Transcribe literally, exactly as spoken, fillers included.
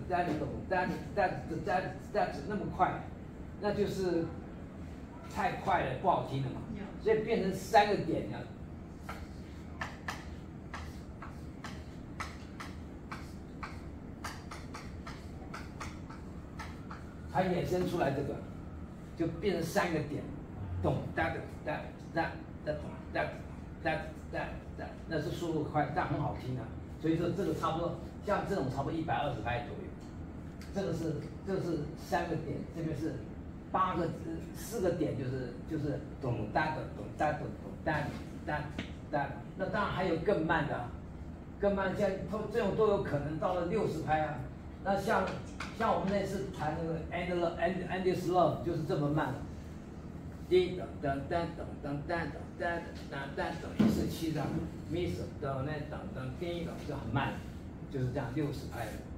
哒哒咚哒哒哒哒哒那么快，那就是太快了，不好听了嘛。所以变成三个点呢。它衍生出来这个，就变成三个点，咚哒哒哒哒哒咚哒哒哒哒，那是速度快，但很好听啊。所以说这个差不多，像这种差不多一百二十拍左右。这个是这是三个点，这边是八个四个点，就是就是咚哒的咚哒的咚哒哒哒。那当然还有更慢的，更慢像这种都有可能到了六十拍啊。那像像我们那次弹那个 And And Endless Love 就是这么慢，滴噔噔噔噔噔噔噔噔噔噔，一四七这样 ，Miss 噔那噔噔滴噔就很慢，就是这样六十拍的。